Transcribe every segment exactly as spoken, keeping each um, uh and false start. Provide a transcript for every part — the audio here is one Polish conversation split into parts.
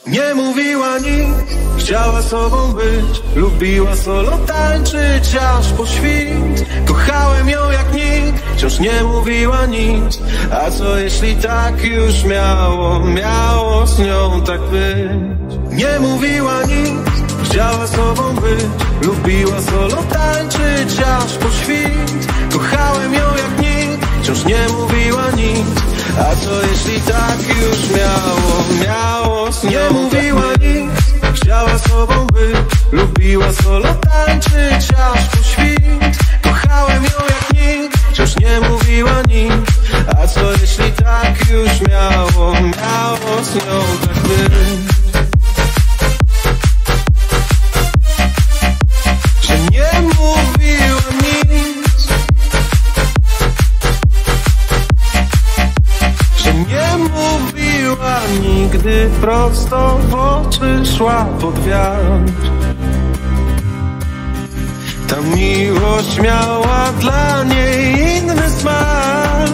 Nie mówiła nic, chciała sobą być, lubiła solo tańczyć aż po świt. Kochałem ją jak nikt, wciąż nie mówiła nic. A co jeśli tak już miało, miało z nią tak być? Nie mówiła nic, chciała sobą być, lubiła solo tańczyć aż po świt. Kochałem ją jak nikt, wciąż nie mówiła nic. A co jeśli tak już miało, miało z nią? Nie mówiła nic, chciała sobą być, lubiła solo tańczyć aż po świt. Kochałem ją jak nikt, wciąż nie mówiła nic. A co jeśli tak już miało, miało z nią tak być? Że nie mówiła nic, że nie mówiła nigdy, prosto w oczy szła pod wiatr. Ta miłość miała dla niej inny smak.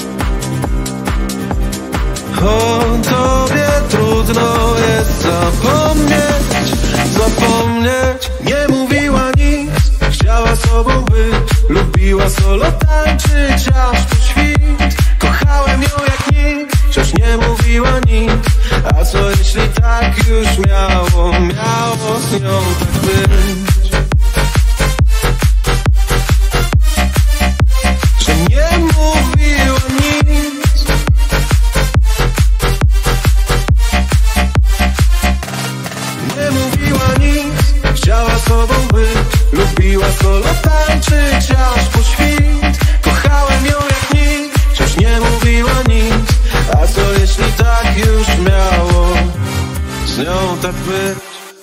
O tobie trudno jest zapomnieć, zapomnieć. Nie mówiła nic, chciała sobą być, lubiła solo tańczyć aż po świt. Kochałem ją jak nikt, wciąż nie mówiła nic. A co jeśli tak już miało, miało z nią tak być? Że nie mówiła nic, nie mówiła nic, chciała sobą być, lubiła solo tańczyć aż po świt. Kochałem ją jak nikt, wciąż nie mówiła nic. A co jeśli tak już miało z nią tak być?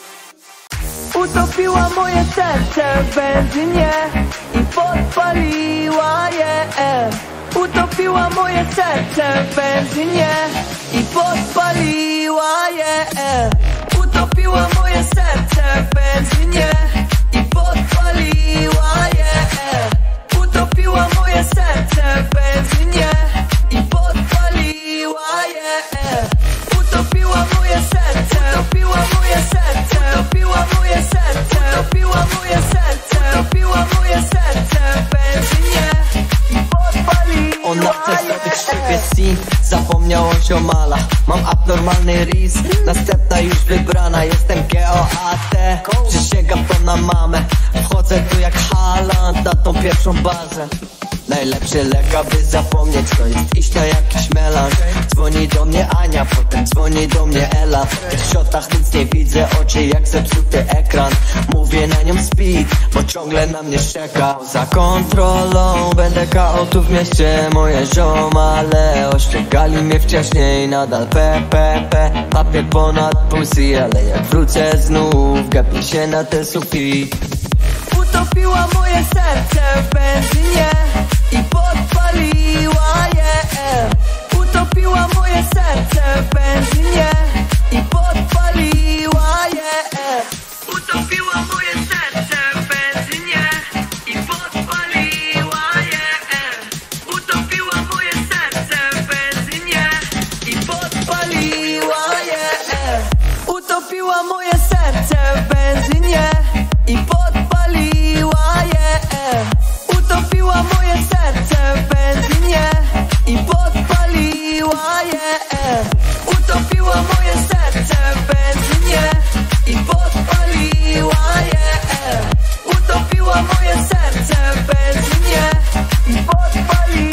Utopiła moje serce w benzynie i podpaliła je. Utopiła moje serce w benzynie i podpaliła je. Utopiła moje serce w benzynie i podpaliła je. Utopiła moje serce w benzynie i podpaliła je. Utopiła moje serce, utopiła moje serce, utopiła moje serce, utopiła moje serce, utopiła moje serce w benzynie i podpaliła. Ona chce zrobić z siebie sin, zapomniała o ziomala. Mam abnormalny ris, następna już wybrana. Jestem G O A T, przysięgam to na mamę. Wchodzę tu jak Haaland na tą pierwszą bazę. Najlepszy lek, aby zapomnieć, to jest iść na jakiś melanż. Dzwoni do mnie Ania, potem dzwoni do mnie Ela. W tych shotach nic nie widzę, oczy jak zepsuty ekran. Mówię na nią speed, bo ciągle na mnie czeka. Za kontrolą będę K O tu w mieście. Moje ziomale oszczęgali mnie wcześniej. Nadal P P P, papier ponad pussy. Ale jak wrócę znów, gapię się na ten sufit. Utopiła moje serce w benzynie i podpaliła je. Utopiła moje serce w benzynie i podpaliła je. Utopiła moje serce w benzynie i podpaliła je. Utopiła moje serce w benzynie i podpaliła je. Utopiła moje serce w benzynie i podpaliła je. Utopiła moje serce w benzynie i podpaliła je. Utopiła moje serce w benzynie i podpaliła je. Utopiła moje serce w benzynie i podpaliła.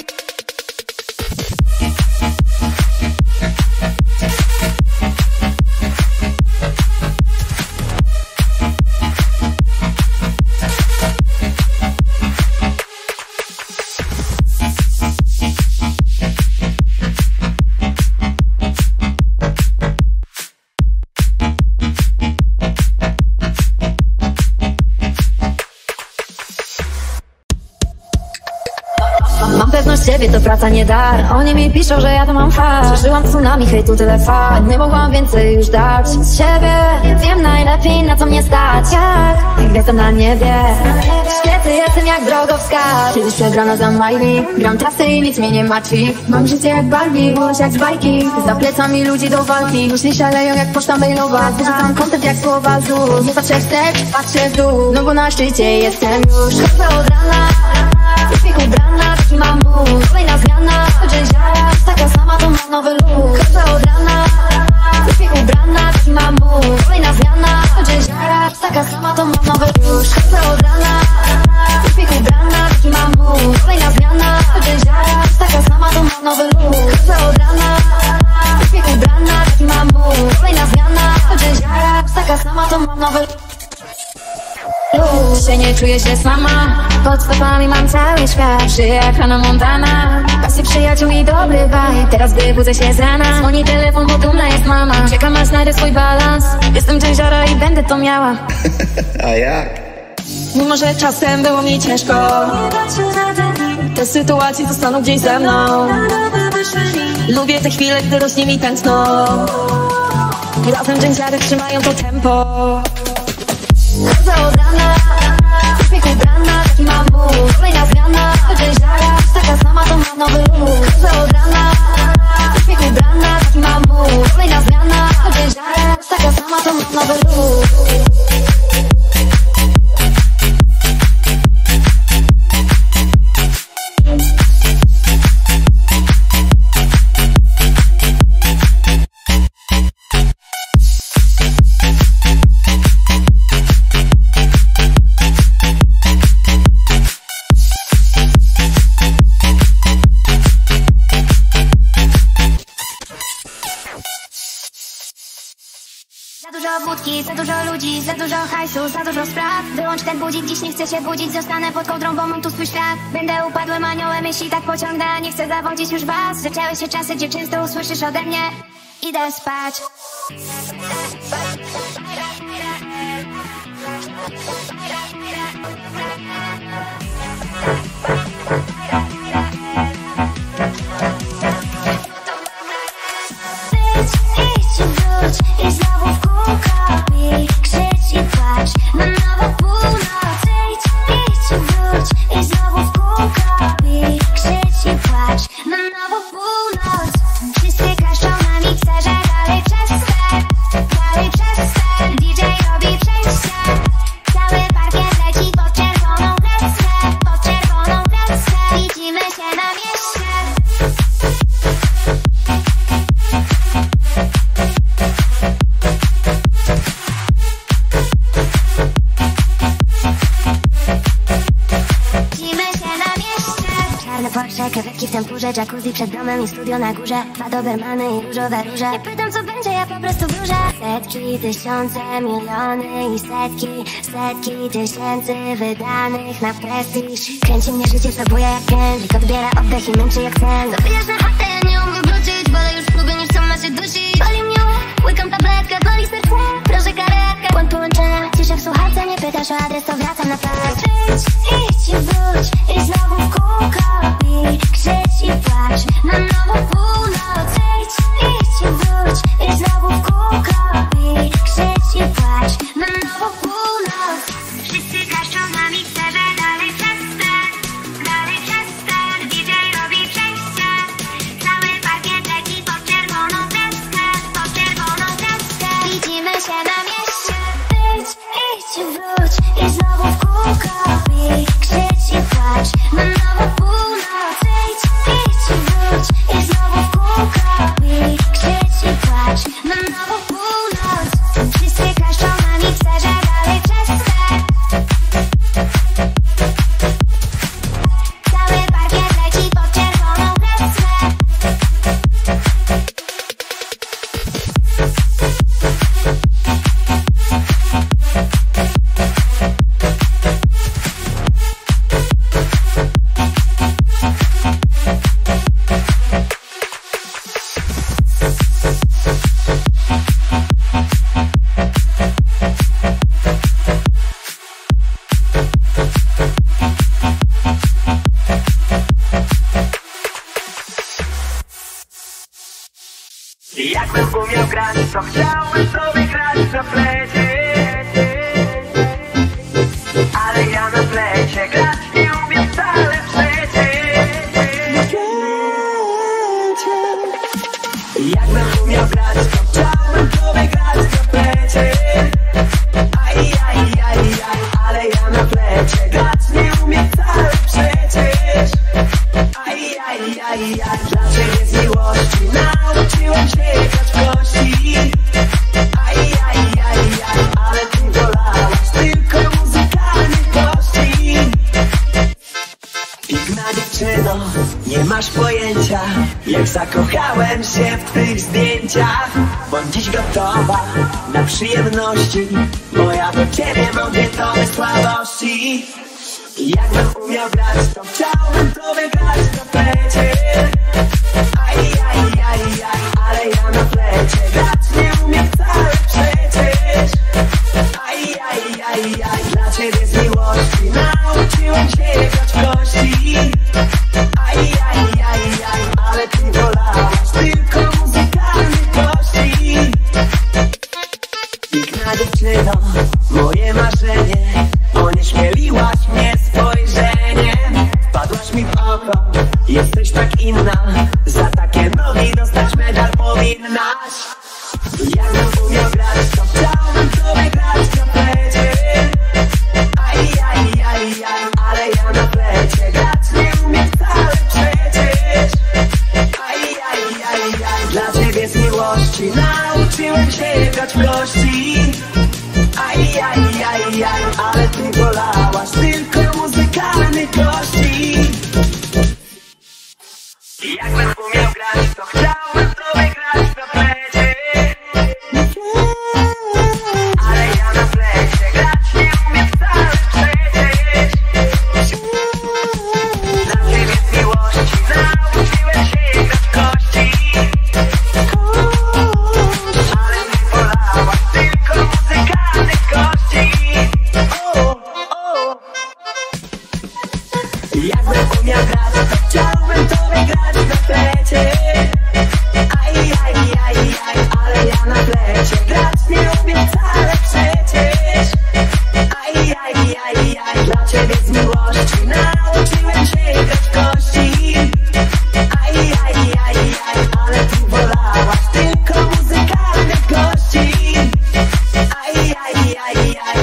siebie to praca nie dar. Oni mi piszą, że ja to mam fakt. Przeżyłam tsunami, hejtu tyle fakt. Nie mogłam więcej już dać z siebie. Wiem najlepiej na co mnie stać. Jak gwiazda na niebie. Świecy jestem jak drogowskaz. Kiedyś przegrana za Miley. Gram trasy i nic mnie nie martwi. Mam życie jak Barbie, głos jak z bajki. Za plecami ludzi do walki. Myśli szaleją jak poczta mailowa. Wyrzucam kontent jak słowa z ust. Nie patrzę wstecz, patrzę w dół. No bo na szczycie jestem już. Chodzę od rana, wyśmiech ubrana, taki mam mózg. Kolejna zmiana, że ziara taka sama, to mam nowy look. Chodzę od rana, wyśmiech ubrana, taki mam mózg. Kolejna zmiana, że ziara taka sama, to mam nowy look. Chodzę od rana, wyśmiech ubrana, taki mam mózg. Kolejna zmiana, że ziara taka sama, to mam nowy look. Chodzę od rana, wyśmiech ubrana, taki mam mózg. Kolejna zmiana, że ziara taka sama, to mam nowy look. Dzisiaj nie czuję się sama. Pod stopami mam cały świat. Żyję jak Hannah Montana. Pasy przyjaciół i dobry vibe. Teraz wybudzę się z rana. Dzwoni telefon, bo dumna jest mama. Czekam aż znajdę swój balans. Jestem ciężara i będę to miała. A jak? Mimo że czasem było mi ciężko, te sytuacje zostaną gdzieś ze mną. Lubię te chwile, gdy rośnie mi tętno. Razem dżędziary trzymają to tempo. Chodzę od rana, wyśmiech ubrana, taki mam mózg. Kolejna zmiana, że ziara taka sama, to mam nowy look. Chodzę od rana, wyśmiech ubrana, taki mam mózg. Kolejna zmiana, że ziara taka sama, to mam nowy look. Za dużo wódki, za dużo ludzi, za dużo hajsu, za dużo spraw. Wyłącz ten budzik, dziś nie chcę się budzić. Zostanę pod kołdrą, bo mam tu swój świat. Będę upadłym aniołem, jeśli tak pociągnę. Nie chcę zawodzić już was. Zaczęły się czasy, gdzie często usłyszysz ode mnie: idę spać. Być, idź, wróć i znowu w kółko bij, krzycz i płacz na nową północ. Idź, idź, wróć i znowu w kółko bij, krzycz i płacz na nową północ. Wszyscy klaszczą na mikserze, dalej przez ster, dalej przez ster. D J robi przejście, cały parkiet leci pod czerwoną kreskę, pod czerwoną kreskę. Widzimy się na mieście. Porsche, krewetki w tempurze, jacuzzi przed domem i studio na górze. Dwa dobermany i różowe róże. Nie pytam co będzie, ja po prostu wróżę. Setki, tysiące, miliony i setki, setki tysięcy wydanych na prestiż. Kręci mnie życie, spróbuję jak Kendrick. Odbiera oddech i męczy jak sen. Zabijasz na chatę, ja nie umiem wrócić. Wolę już w klubie niż co ma się dusić. Boli mnie łeb, łykam tabletkę, boli serce. Proszę karetkę, błąd połączenia. Cisza w słuchawce, nie pytasz o adres, to wracam na plac. Idź, idź i wróć i znowu w kółko bij, krzycz i płacz na nową północ. Idź, idź i wróć i znowu w kółko bij, krzycz i płacz na nową północ. Wszyscy klaszczą na mikserze, dalej przez ster, dalej przez ster. D J robi przejście, cały parkiet leci pod czerwoną kreskę, pod czerwoną kreskę. Widzimy się na mieście. Idź, idź i wróć i znowu w kółko bij, krzycz i płacz na nową północ. Idź, idź i wróć i znowu w kółko bij, krzycz i płacz na nową północ. Wszyscy klaszczą na mikserze, dalej przez ster, cały parkiet leci pod czerwoną kreskę. masz pojęcia, jak zakochałem się w twych zdjęciach. Bądź dziś gotowa na przyjemności, bo ja do ciebie mam wieczone słabości. Jakbym umiał grać, to chciałbym to wygrać na plecie. Aj, aj, aj, aj, ale ja na plecie grać nie umiem wcale przecież. Aj, aj, aj, aj, dla ciebie z miłości nauczyłem się grać w kości. Aj, aj, aj, aj, ale ty wolałaś tylko muzykalnych gości. Piękna dziewczyno, moje marzenie, onieśmieliłaś mnie spojrzeniem. Wpadłaś mi w oko, jesteś tak inna, za takie nogi dostać medal powinnaś. Jakbym umiał grać, to chciałbym to wygrać na plecie. Aj, aj, aj, aj, ale ja na plecie grać nie umiem wcale przecież. Aj, aj, aj, aj, dla ciebie z miłości nauczyłem się grać w kości. Aj, aj, aj, aj, ale ty wolałaś tylko muzykalnych gości. Jakbym umiał grać, to chciałbym to wygrać na plecie. Ale ja na plecie grać nie umiem wcale przecież. Dla ciebie z miłości nauczyłem się grać w kości. Ale ty wolałaś tylko muzykalnych gości. Jakbym umiał grać, to chciałbym to wygrać na plecie. Aj, aj, aj, aj, ale ja na plecie grać nie umiem wcale przecież. Aj, aj, aj, aj, dla ciebie z miłości nauczyłem się grać w kości. Aj, aj, aj, aj, ale ty wolałaś tylko muzykalnych gości. Aj, aj, aj, aj.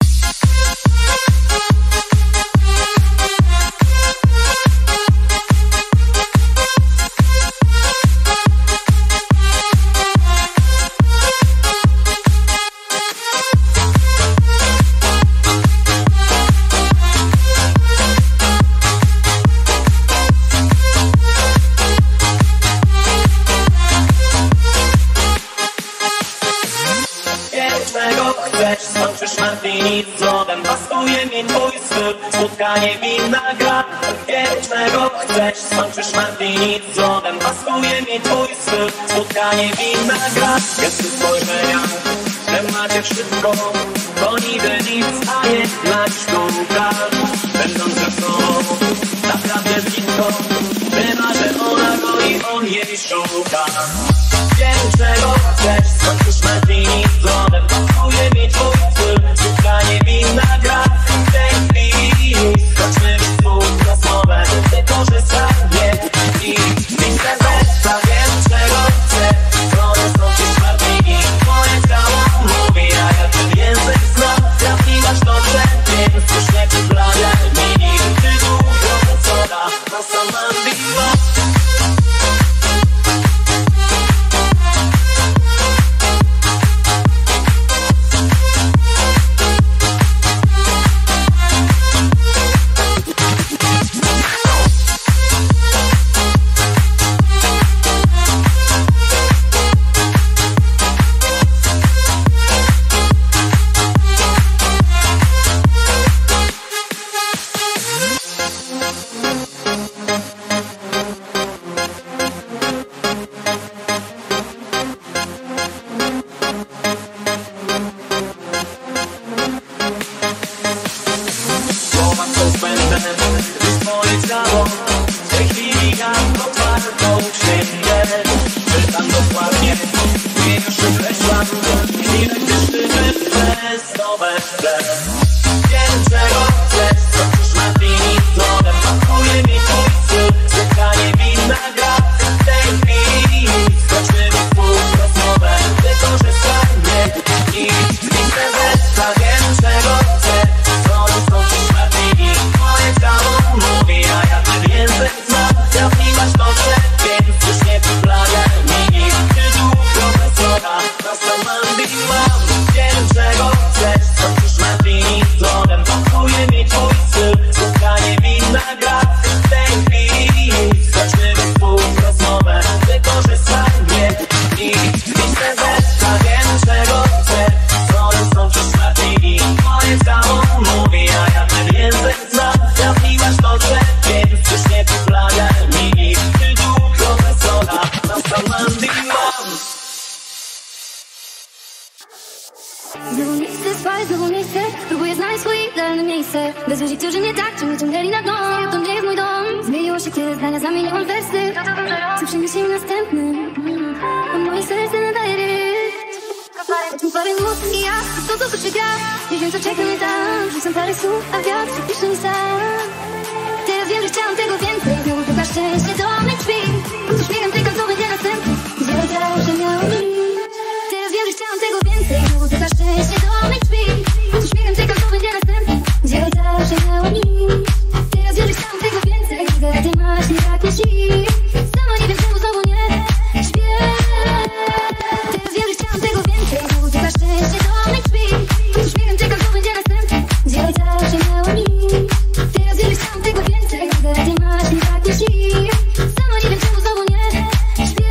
Czego chcesz? Skończysz martini z lodem, pasuje mi twój styl, spotkanie winna gra. Wiem czego chcesz? Skończysz martini z lodem, pasuje mi twój styl, spotkanie winna gra. Jest tu spojrzenia, w temacie wszystko, to niby nic, a jednak sztuka. Będąc ze sobą, naprawdę blisko, bywa, że ona go i on jej szuka. Wiem czego chcesz, skończysz martini z lodem, pasuje mi twój styl, spotkanie winna gra. W tej chwili skończmy współ rozmowę, wykorzystanie i myślę, że wiem czego chcę. Skoro skończysz martini, moje ciało mówi, a ja ten język znam. Trafiłaś dobrze, więc już nie przyplamia mi. Ty długo soda, na sama biła. Yeah. Znowu nie chcę spać, znowu nie chcę. Próbuję znaleźć swoje idealne miejsce. Bez ludzi, którzy mnie tak ciągle ciągnęli na dno. To nie jest mój dom. Zmieniło się, kiedy zdania zamieniłam wersy. Co przyniesie mi następny? A moje serce nadaje rytm. Choć mi parę mózg i ja to, co tu się gra. Nie wiem, co czeka mnie tam. Rzucam parę słów, a wiatr pisze mi sam. Teraz wiem, że chciałam tego więcej. Znowu puka szczęście do mych drzwi. Z uśmiechem czekam, co będzie następny. Gdzie udało się miało mi. Teraz wiem, że chciałam tego więcej. Znowu puka szczęście do mych drzwi. Z uśmiechem czekam, co będzie następny. Gdzie udało się miało mi. Teraz wiem, że chciałam tego więcej. Teraz ty masz nie takie siły. Sama nie wiem, czemu znowu nie śpię. Teraz wiem, że chciałam tego więcej. Znowu puka szczęście do mych drzwi. Z uśmiechem czekam, co będzie następny. Gdzie udało się miało mi. Teraz wiem, że chciałam tego więcej. Teraz ty masz nie takie siły. Sama nie wiem, czemu znowu nie śpię.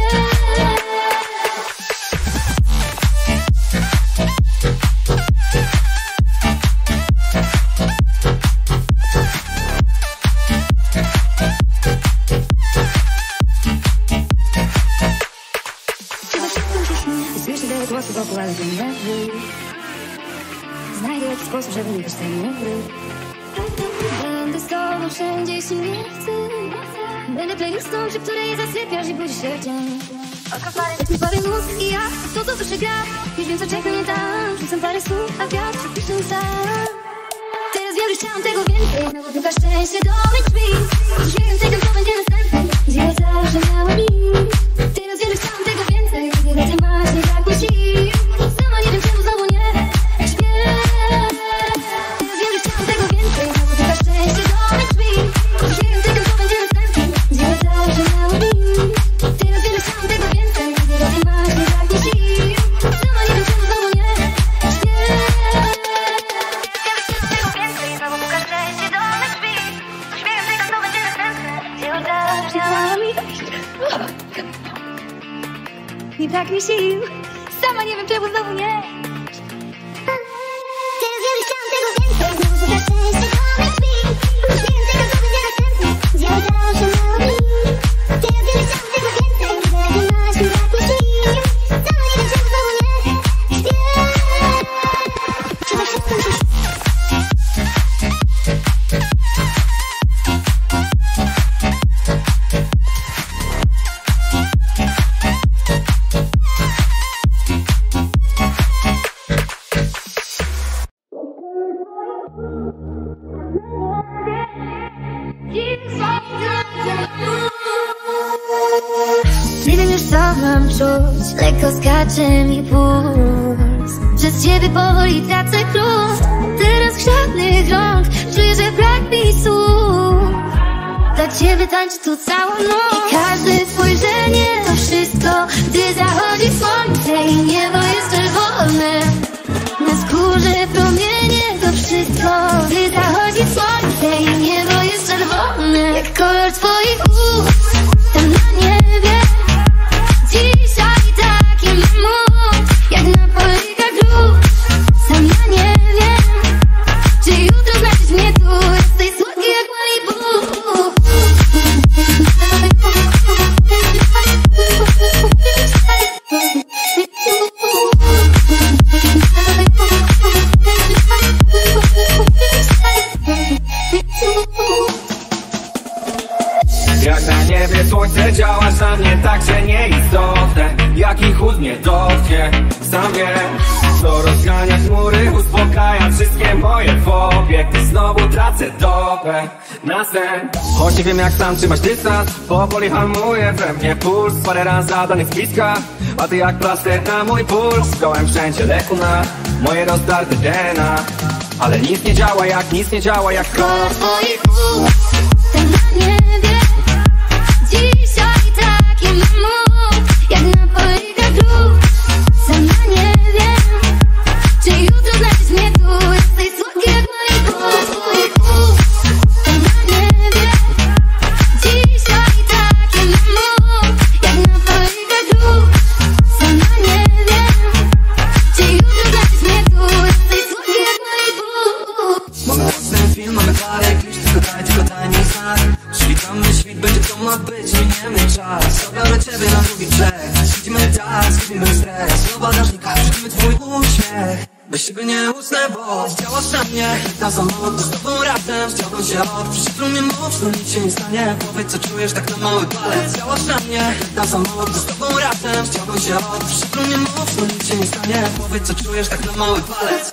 Słyszę wiele głosów wokół, ale to nie wy. Znajdę jakiś sposób, żeby nie być ten niewry. Będę z tobą wszędzie, jeśli nie chcę. Będę playlistą, przy której zasypiasz i budzisz się w dzień. Jak mi parę mózg i ja to, co słyszę gra. Już wiem, co czeka mnie tam. Rzucam parę słów, a wiatr pisze mi sam. Teraz wiem, że chciałam tego więcej. Znowu puka szczęście do mych drzwi. Z uśmiechem czekam, co będzie następny. Gdzie zawsze miała mi. Teraz wiem, że chciałam tego więcej. Wiele ty masz, nie brakło sił. Sama nie wiem, czemu znowu nie śpię. Teraz wiem, że chciałam tego więcej. Znowu puka szczęście do mych drzwi. Z uśmiechem czekam, co będzie następny. Gdzie zawsze miała mi. Teraz wiem, że chciałam tego więcej. Wiele ty masz, nie brakło sił. Sama nie wiem, czemu znowu nie śpię. Nie brak mi sił. Sama nie wiem, czemu znowu nie. Teraz wiem, że chciałam tego więcej. Znowu puka szczęście do mych drzwi. Uśmiechem czekam, co będzie następny. Gdzie udało się mało mi. Teraz wiem, że chciałam tego więcej. Teraz nie masz, nie brakło sił. Sama nie wiem, czemu znowu nie śpię. Chyba wszystko mi się Nie wiem już, co mam czuć. Lekko skacze mi puls. Przez ciebie powoli tracę klucz. Teraz żadnych rąk. Czuję, że brak mi słów. Dla ciebie tańczę tu całą noc. I każde spojrzenie to wszystko. Gdy zachodzi słońce i niebo jest czerwone. Na skórze promienie to wszystko. Gdy zachodzi słońce i niebo jest czerwone. Jak kolor twoich ust tam na niebie. Dzisiaj taki mam mód, jak na polikach grób. Sama nie wiem, czy jutro znajdziesz mnie tu. Jesteś słodki jak Malibu. Jak na niebie słońce działasz na mnie tak, że nieistotne. Jaki chłód mnie dotknie, sam wiem. To rozgania chmury, uspokaja wszystkie moje fobie. Gdy znowu tracę dopę na sen. Choć nie wiem, jak sam trzymać dystans, powoli hamuje we mnie puls. Parę razy zadanych z bliska, a ty jak plaster na mój puls. Szkołem wszędzie leku na moje rozdarte D N A. Ale nic nie działa jak, nic nie działa jak kolor twoich ust tam na niebie. Dzisiaj taki mam mód, jak na polikach grób. Sama nie wiem, czy jutro znajdziesz mnie tu. Jesteś słodki jak Malibu. Tam na niebie. Dzisiaj taki mam mód, jak na polikach grób. Sama nie wiem, czy jutro znajdziesz mnie tu. Jesteś słodki jak Malibu. Mamy własny film, mamy parę klisz. Tylko daj, tylko daj mi znak. Przywitamy śmiech. Bez ciebie nie usnę, bo działasz na mnie. Na samolot z tobą razem chciałbym się odprzyć. Trumnie mów, no nic się nie stanie. Powiedz co czujesz tak na mały palec. Działasz na mnie. Na samolot z tobą razem chciałbym się odprzyć. Trumnie mów, no nic się nie stanie. Powiedz co czujesz tak na mały palec.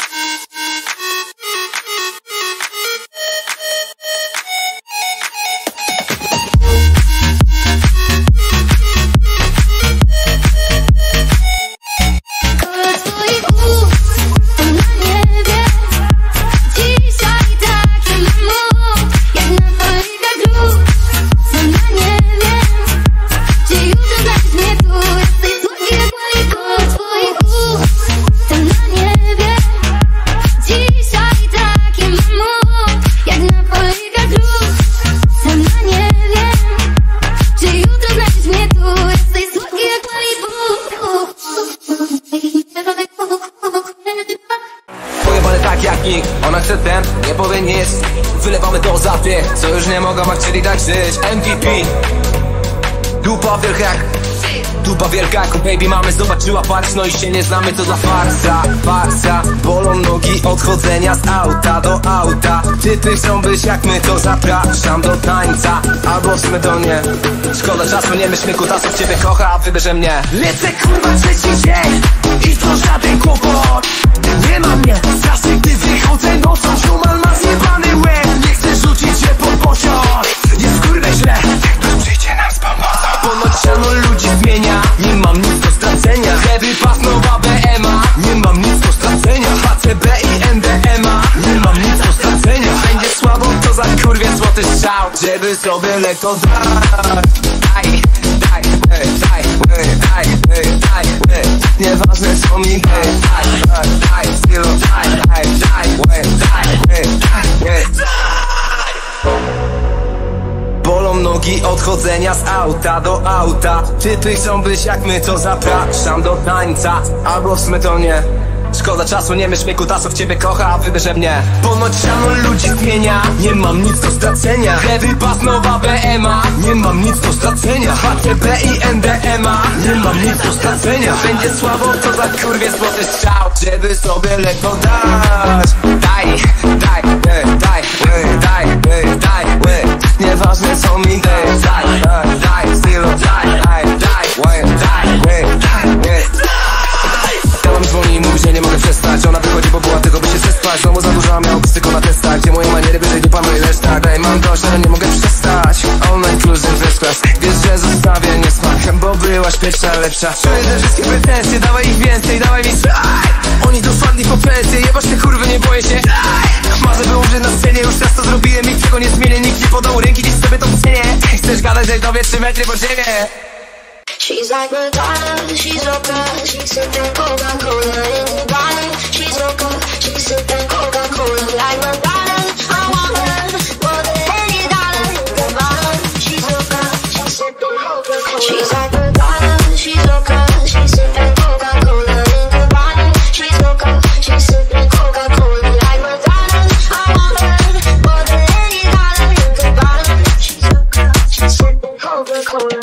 Ona chce ten, nie powie nic. Wylewamy to za tych, co już nie mogą, a chcieli tak żyć. M V P Dupa wielka jak Dupa wielka jak baby mamy zobaczyła patrz. No i się nie znamy, co za farsa, farsa. Bolą nogi od chodzenia z auta do auta. Typy chcą być jak my, to zapraszam do tańca. Albo w sumie to nie. Szkoda czasu, nie myślmy kutasów. Ciebie kocha, a wybierze mnie. Lecę kurwa trzeci dzień i to żaden kłopot. Nie ma mnie, strasznie gdy wychodzę nocą. Szuman ma zjebany łeb, nie chcę rzucić się pod posiad. Jest kurde źle, ktoś przyjdzie nam z pomocą. Ponoć siano ludzi zmienia, nie mam nic do stracenia. Heavy pass, nowa B M A, nie mam nic do stracenia. H C B i N D M A, nie mam nic do stracenia. Będzie słabo, to za kurwie złoty strzał, żeby sobie lekko dać. Daj, daj, daj, daj, daj, daj, daj. Nieważne co mi daj, daj, daj, stylu, daj, daj, daj, daj, daj, daj. Bolą nogi od chodzenia z auta do auta. Typy chcą być jak my, to zapraszam do tańca. Albo w sumie to nie. Szkoda czasu, nie myśl mnie kutasów. Ciebie kocha, a wybierze mnie. Ponoć siano ludzi zmienia, nie mam nic do stracenia. Heavy pass, nowa B M A, nie mam nic do stracenia. H C B i N D M A, nie mam nic do stracenia. Będzie słabo, to za kurwie złoty strzał, żeby sobie lekko dać. Daj, daj, daj, daj, daj, daj, daj. Nieważne co mi daj, daj, daj, daj, stylu, daj, daj, daj, daj, daj, daj. Ona mi dzwoni i mówi, że nie mogę przestać. Ona wychodzi, bo była tylko by się przespać. Znowu za dużo, a miał być tylko na testach. Gdzie moje maniery wyżej dupa, no i reszta. Daj, mam dość, ale nie mogę przestać. All inclusive first class. Wiesz, że zostawię niesmak, bo byłaś pierwsza, lepsza. Czuję te wszystkie pretensje, dawaj ich więcej, dawaj mi aj. Oni to spadli po pensję, jebać te kurwy, nie boję się aj. Marzę by umrzeć na scenie, już raz to zrobiłem. Nikt tego nie zmienię, nikt nie podał ręki, dziś sobie to cenię. Chcesz gadać, że dowie trzy metry po ziemię. She's like Madonna, she's loca, she's sipping Coca-Cola in the bottle. She's loca, she's sipping Coca-Cola like Madonna. I want her more than any dollar in the bottle. She's loca, she's sipping Coca-Cola. She's like Madonna, she's loca, she's sipping Coca-Cola in the bottle. She's loca, she's sipping Coca-Cola like Madonna. I want her more than any dollar in the bottle. She's loca, she's sipping Coca-Cola.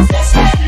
Zeszłe